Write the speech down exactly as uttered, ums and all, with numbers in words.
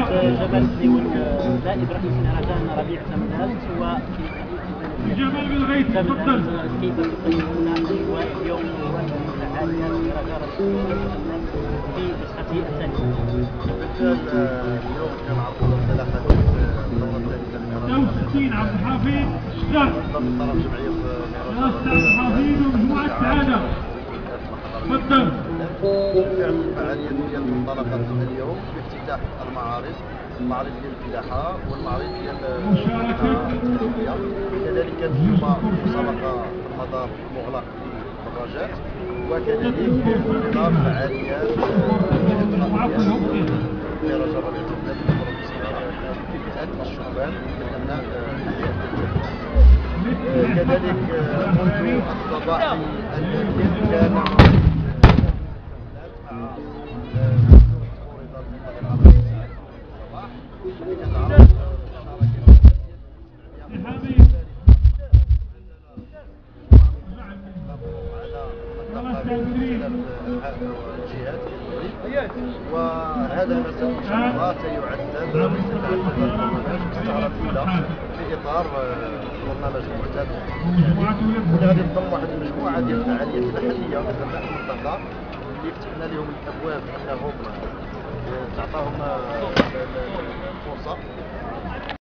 جبل ديون لا إبراهيم سنهرجان ربيع سمدات سواء جبل بالغيث تفضل. كيف تقيمون أجواء اليوم والفعاليات في نسخته الثانية؟ اليوم كنعرضوا انطلاقة الدورة الثالثة ستة وستين عبد الحفيظ شهر طرف جمعية يا أستاذ الحفيظ ومجموعة سعادة تفضل. بالفعل الفعاليات ديال الانطلاقات اليوم بافتتاح المعارض، المعرض ديال الفلاحة والمعرض ديال التكنولوجيا. كذلك كانت اليوم مسابقة المدار المغلق للدراجات، وكذلك انطلاق فعاليات في رجاء ربيع سمدات لفئة الشبان من أبناء كذلك منذ الصباح الأخير كان وهذا المساء ان شاء الله سيعدد وسيتعدد البرنامج كسهرة أولى في إطار برنامج المعتاد. غادي تضم واحد المجموعة ديال الفعاليات المحلية لأبناء المنطقة اللي فتحنا لهم الأبواب أنهم تعطاهم الفرصة